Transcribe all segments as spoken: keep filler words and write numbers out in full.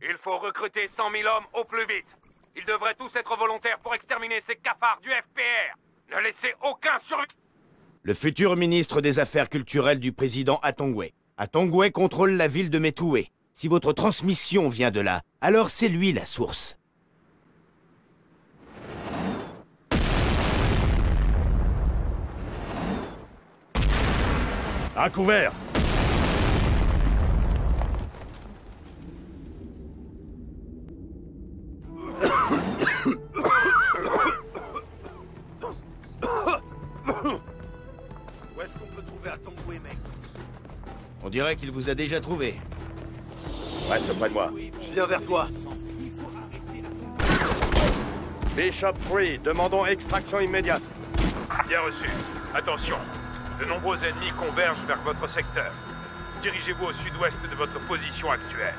Il faut recruter cent mille hommes au plus vite. Ils devraient tous être volontaires pour exterminer ces cafards du F P R. Ne laissez aucun survivant. Le futur ministre des Affaires culturelles du président Atongwe. Atongwe contrôle la ville de Metoué. Si votre transmission vient de là, alors c'est lui la source. À couvert! Où est-ce qu'on peut trouver Atongwe, mec? On dirait qu'il vous a déjà trouvé. Reste près de moi. Je viens vers toi. Bishop trois, demandons extraction immédiate. Bien reçu. Attention, de nombreux ennemis convergent vers votre secteur. Dirigez-vous au sud-ouest de votre position actuelle.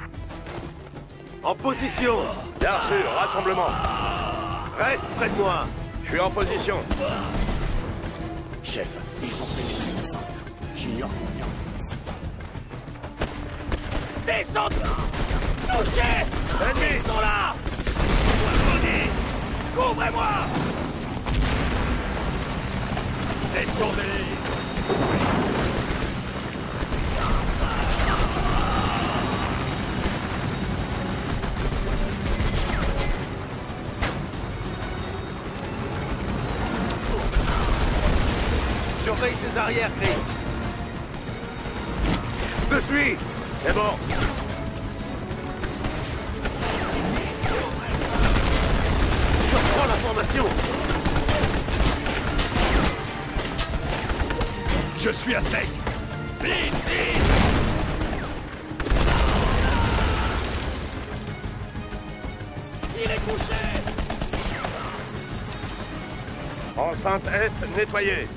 En position! Bien sûr, rassemblement. Reste près de moi! Je suis en position. Chef, ils sont pénétrés au centre. J'ignore combien. Descendez! Touchez! Ennemis! Ils sont là! Couvrez-moi! Descendez! Surveille ses arrières, Chris! Je te suis! C'est bon. Je reprends la formation! Je suis à sec! Vite, vite! Il est couché! Enceinte Est nettoyée.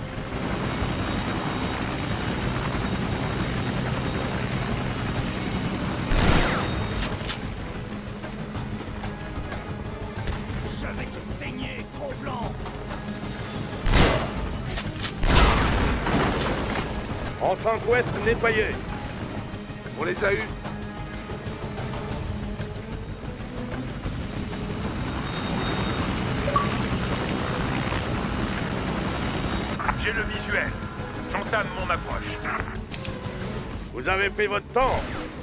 Je vais te saigner, gros blanc! Enceinte Ouest nettoyée. On les a eus! J'ai le visuel. J'entame mon approche. Vous avez pris votre temps.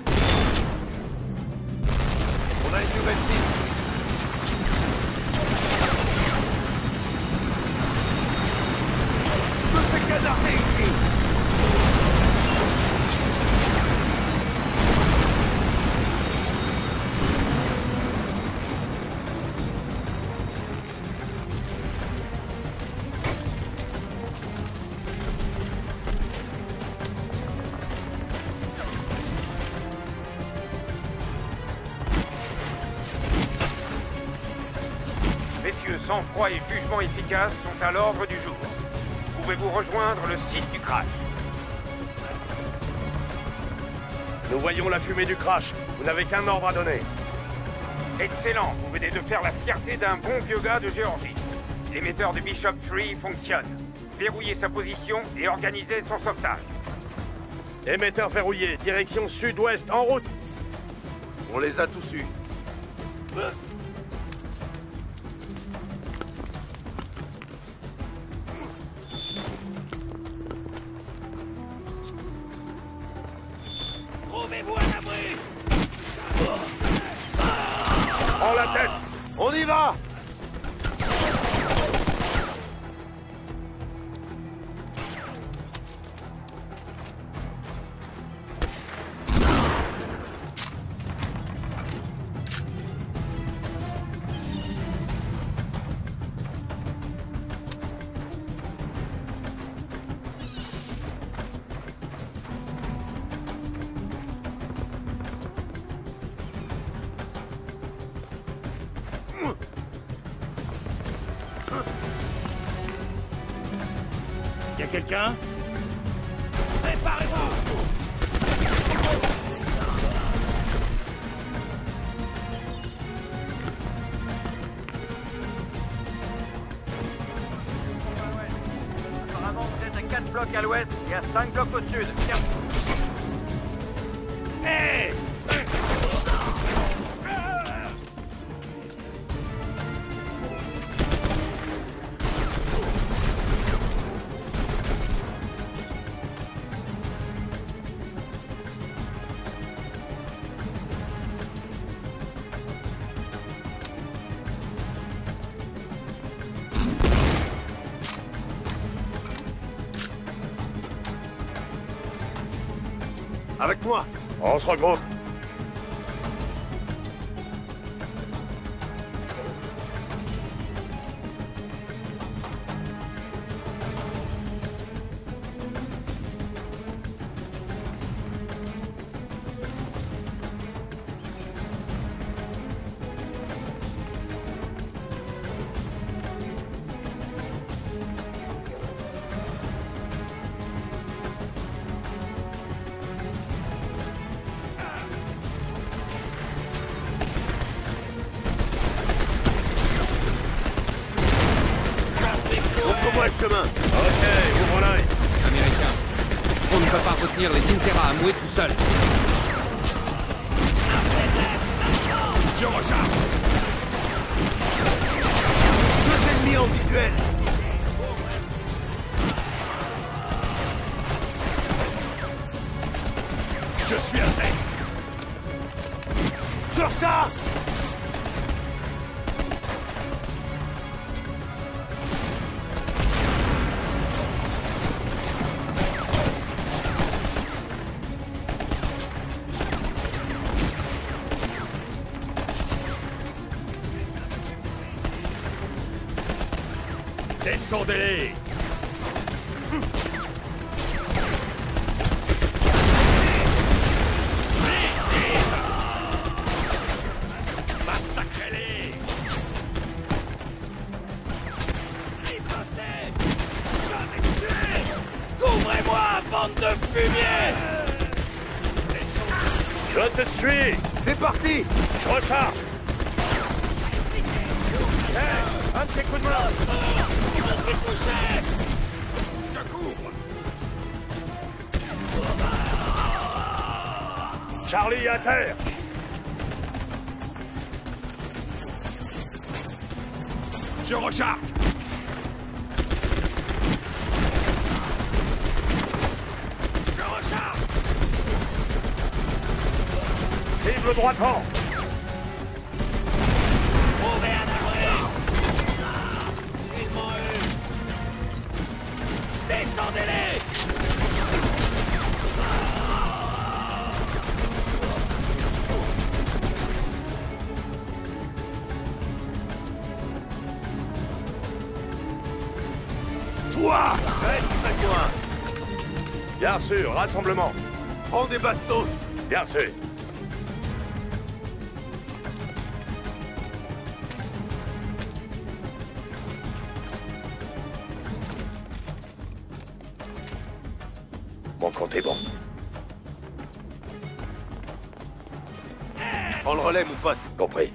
On a une nouvelle cible! Je me fais canarder ici! Messieurs, sang-froid et jugement efficace sont à l'ordre du jour. Pouvez-vous rejoindre le site du crash? Nous voyons la fumée du crash. Vous n'avez qu'un ordre à donner. Excellent, vous venez de faire la fierté d'un bon vieux gars de Géorgie. L'émetteur de Bishop trois fonctionne. Verrouillez sa position et organisez son sauvetage. Émetteur verrouillé, direction sud-ouest, en route. On les a tous eus! Trouvez-vous un abri! Prends la tête. On y va! Y'a quelqu'un? Préparez-vous! Apparemment, vous êtes à quatre blocs à l'ouest et à cinq blocs au sud. Hé! Avec moi. On se regroupe. Montre-moi le chemin. Ok, ouvre l'œil. Américain. On ne peut pas retenir les Intera à Moué tout seul. Je recharge. Deux ennemis en visuel. Je suis à sec. Sur ça. Descendez-les. Massacrez-les. Ripostez. Jamais tué. Couvrez-moi, bande de fumier. Descendez. Je te suis. C'est parti. Je recharge. Hey, un de tes coups de main. Ils vont se coucher. Je couvre. Charlie à terre. Je recharge. Je recharge. Cible droit devant. Trouvez un abri. Ah, ils m'ont eu. Descendez-les. Toi. Reste avec moi. Bien sûr, rassemblement. Prends des bastos. Bien sûr. Mon compte est bon. Prends le relais, mon pote. Compris.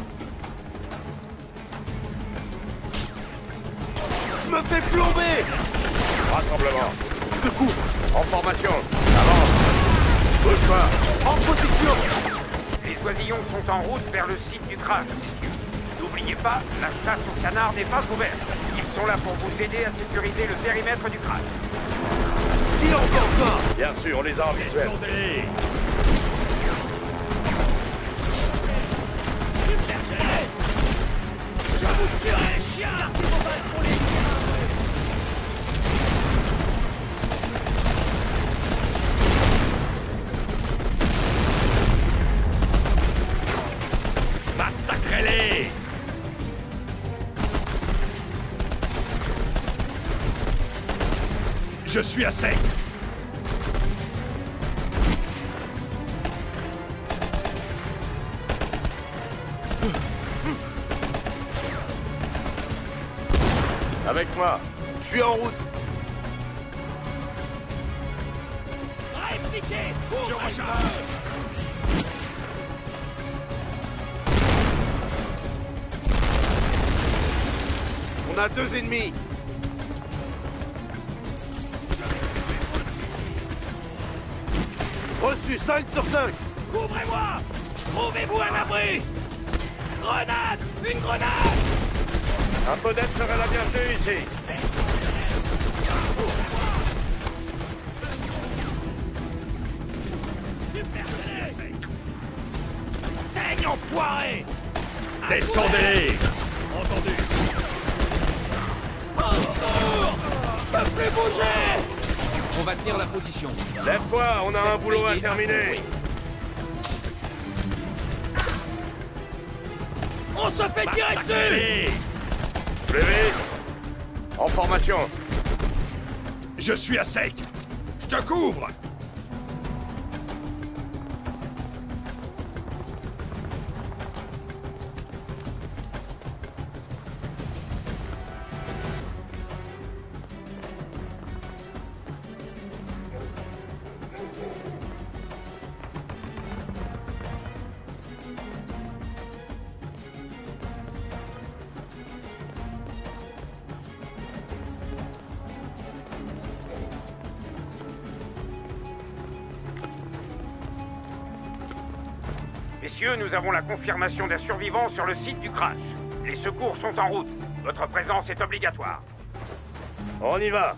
Je me fais plomber. Rassemblement. Secours. En formation. Avance. Bouge pas. En position. Les oisillons sont en route vers le site du crash, messieurs. N'oubliez pas, la chasse aux canards n'est pas ouverte. Ils sont là pour vous aider à sécuriser le périmètre du crash. Tire encore fort. Bien sûr, on les a en visuel. Descendez-les. Je vous tuerai, chien. Gardez vos balles pour les chiens. Massacrez-les. Je suis à sec. Avec moi. Je suis en route. Répliquez. Je recharge. On a deux ennemis. Reçu cinq sur cinq. Couvrez-moi. Trouvez-vous un abri. Grenade. Une grenade. Un peu d'aide serait la bienvenue ici. Super. Saigne, enfoiré. Descendez-les. Entendu. Au secours. Je peux plus bouger. On va tenir la position. Lève-toi, on a un boulot à terminer. On se fait tirer dessus! Levez. En formation. Je suis à sec! Je te couvre! Messieurs, nous avons la confirmation d'un survivant sur le site du crash. Les secours sont en route. Votre présence est obligatoire. On y va.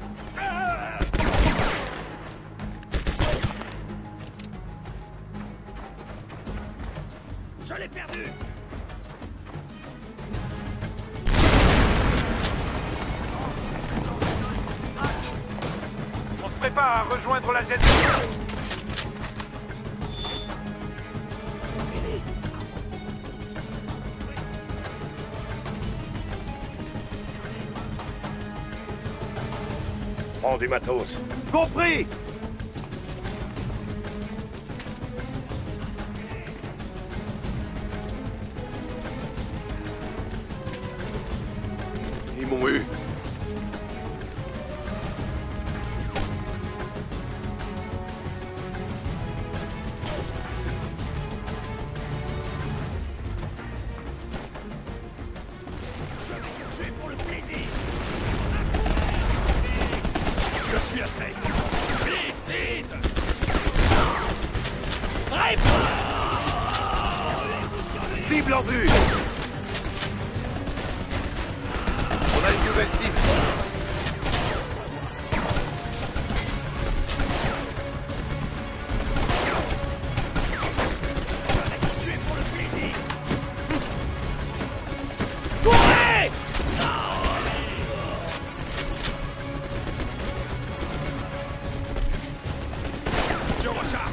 Je l'ai perdu! On se prépare à rejoindre la Z. Prends du matos. Compris! Ils m'ont eu. Tuer pour le plaisir! Je suis à sec! Vite, vite! Bref! Cible en vue! On a une nouvelle cible. Tuer pour le plaisir! Courez! Je recharge!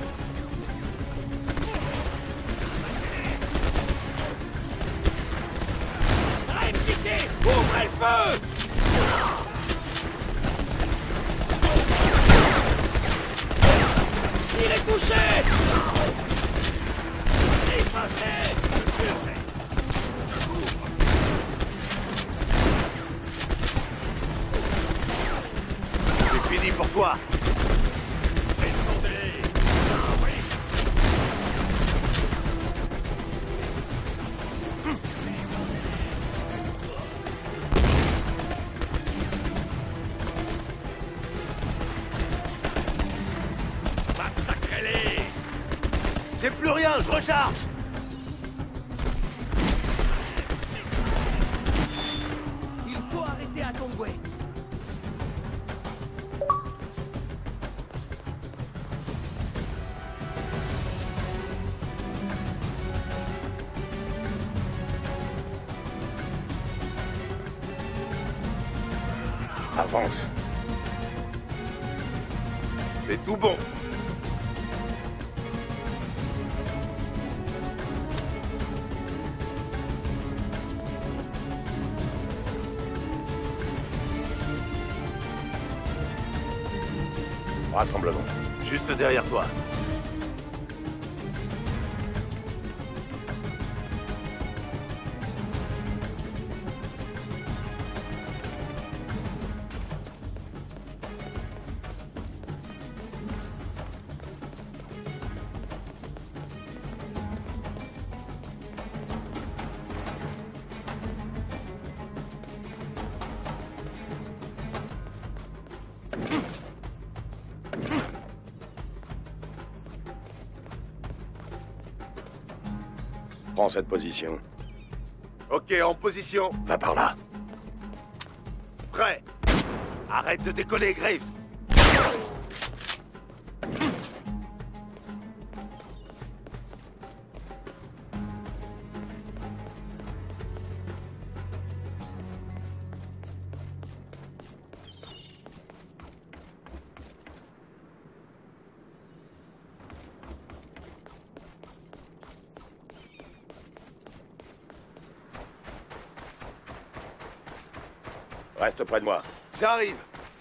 Répliquez! Ouvrez le feu! Il est touché! Effacez! Je sais! Je couvre! C'est fini pour toi. Descendez! Ah oui! Massacrez-les! J'ai plus rien, je recharge. Il faut arrêter à Tongway! Avance. C'est tout bon. Rassemblement. Juste derrière toi. Prends cette position. Ok, en position. Va par là. Prêt. Arrête de décoller, Graves. Reste près de moi. J'arrive.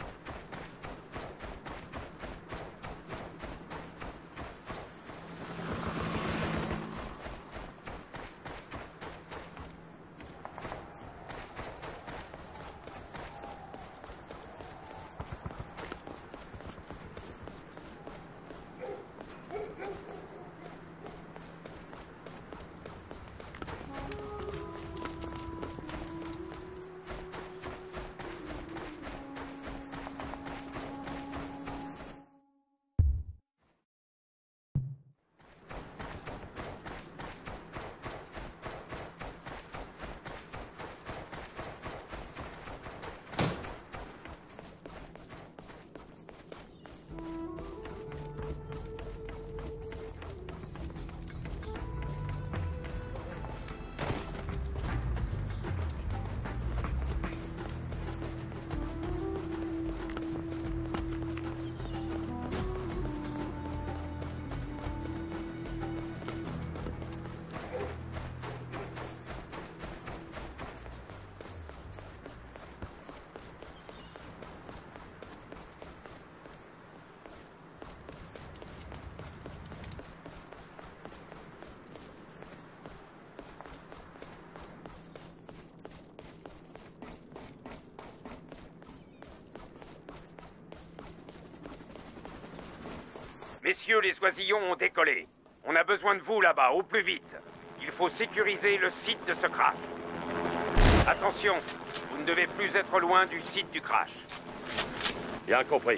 Messieurs, les oisillons ont décollé. On a besoin de vous là-bas, au plus vite. Il faut sécuriser le site de ce crash. Attention, vous ne devez plus être loin du site du crash. Bien compris.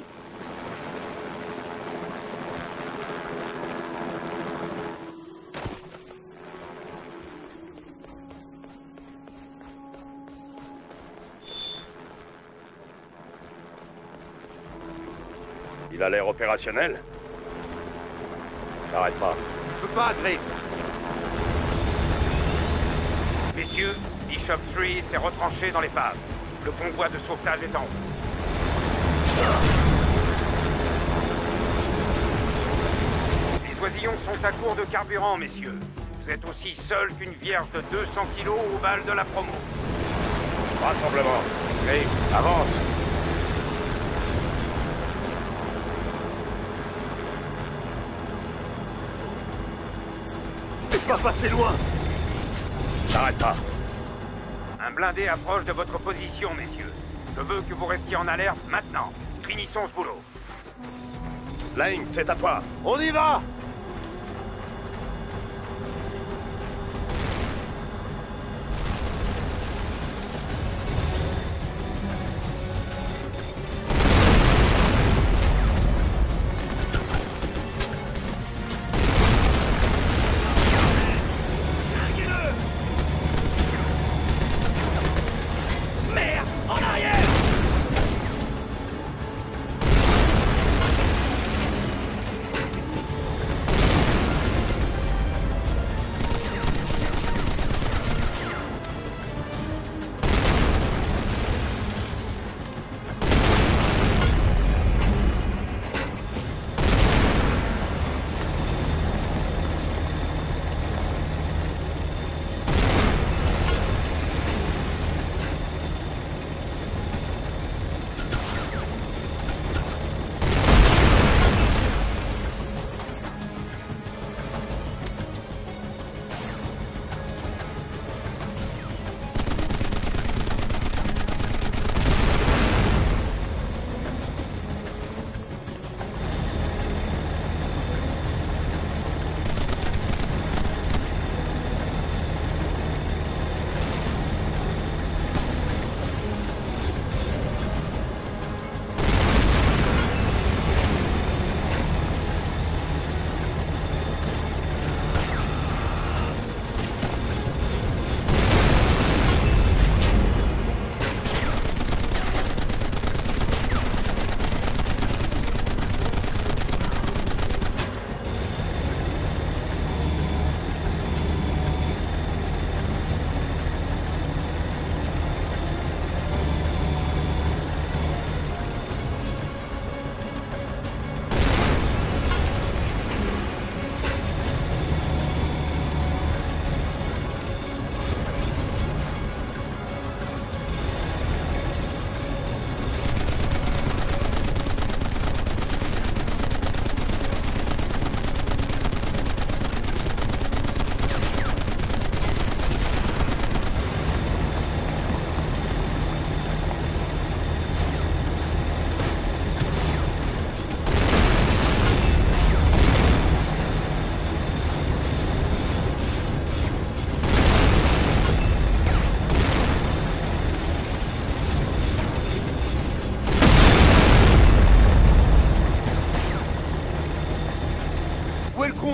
Il a l'air opérationnel. N'arrête pas. Je peux pas, Graves. Messieurs, Bishop trois s'est retranché dans l'épave. Le convoi de sauvetage est en route. Les oisillons sont à court de carburant, messieurs. Vous êtes aussi seuls qu'une vierge de deux cents kilos au bal de la promo. Rassemblement. Hey, avance. Pas passer loin. N'arrête pas. Un blindé approche de votre position, messieurs. Je veux que vous restiez en alerte maintenant. Finissons ce boulot. Lane, c'est à toi. On y va.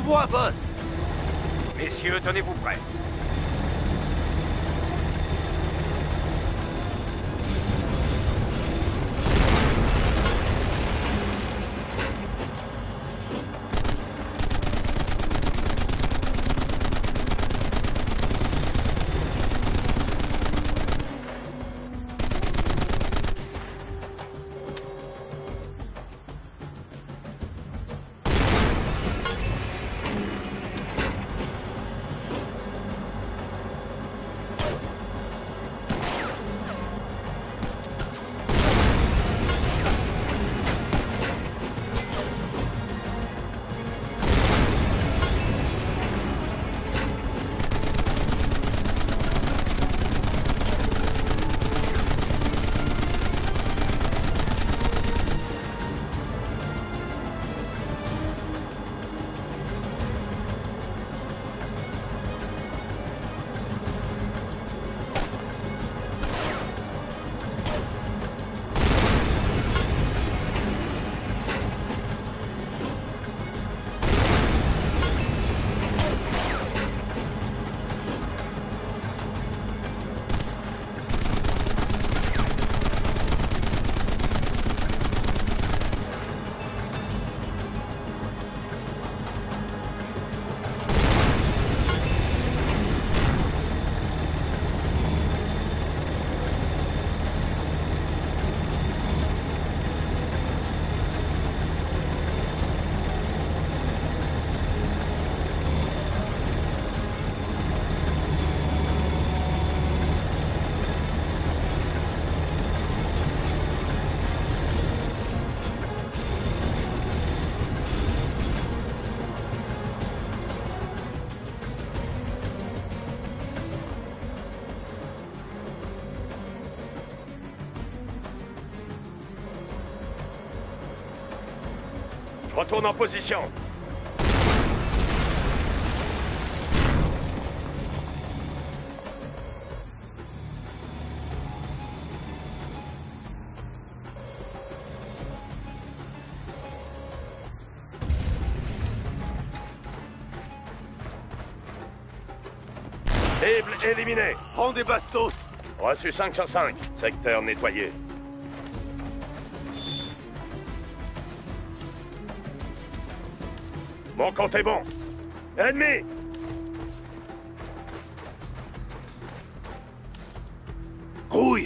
voit, boss. Messieurs, tenez-vous prêts. Je retourne en position. Cible éliminée. Prends des bastos. Reçu cinq sur cinq. Secteur nettoyé. Mon compte est bon. Ennemi! Grouille.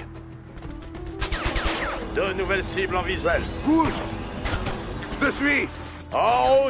Deux nouvelles cibles en visuel. Bouge. Je suis. En route!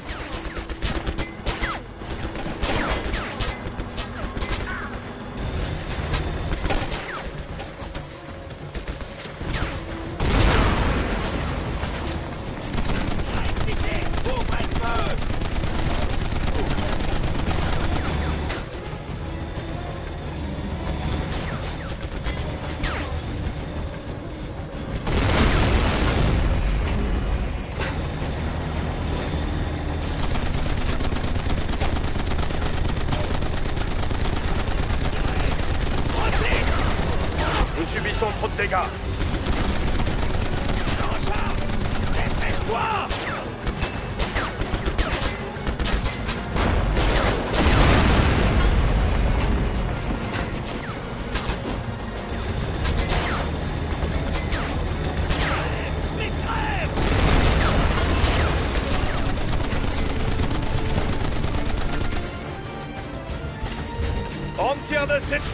Subissons trop de dégâts. Dépêche-toi! Mais crève! On tire de cette...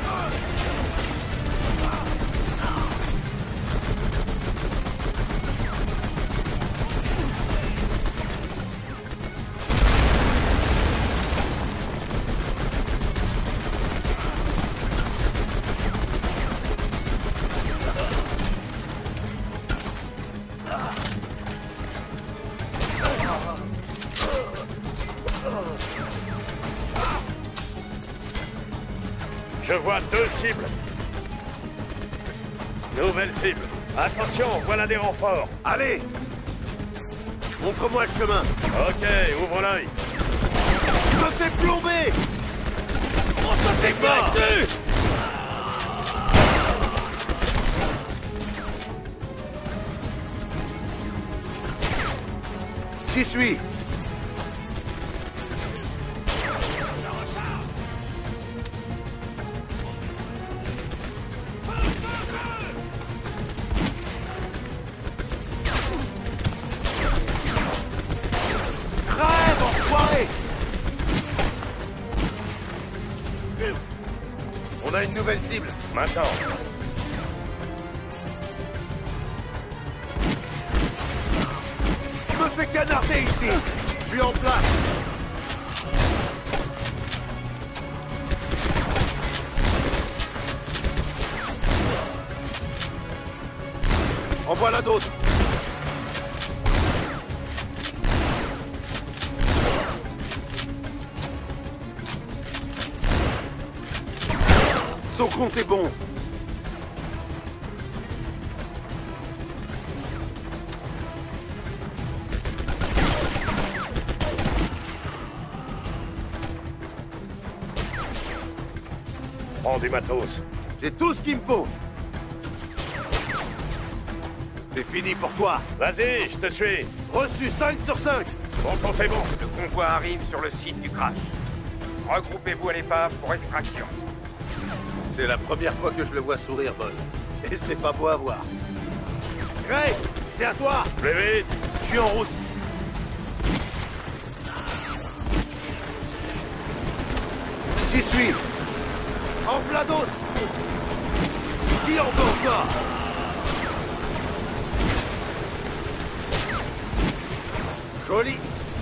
Je vois deux cibles. Nouvelle cible. Attention, voilà des renforts. Allez. Montre-moi le chemin. Ok, ouvre l'œil. Je me fais plomber. On se fait tirer dessus! J'y suis. On a une nouvelle cible. Maintenant. Je me fais canarder ici. Je suis en place. En voilà d'autres. Son compte est bon. Prends du matos. J'ai tout ce qu'il me faut. C'est fini pour toi. Vas-y, je te suis. Reçu cinq sur cinq. Bon, bon, c'est bon. Le convoi arrive sur le site du crash. Regroupez-vous à l'épave pour extraction. C'est la première fois que je le vois sourire, boss. Et c'est pas beau à voir. Gray, tiens-toi. Plus vite. Je suis en route. J'y suis. En plein d'autres. Qui en veut encore? Joli.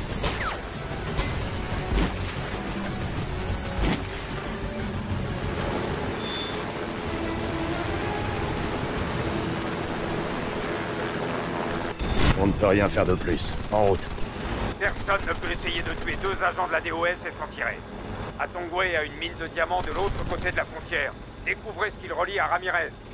On ne peut rien faire de plus. En route. Personne ne peut essayer de tuer deux agents de la D O S et s'en tirer. Atongwe a une mine de diamants de l'autre côté de la frontière. Découvrez ce qu'il relie à Ramirez.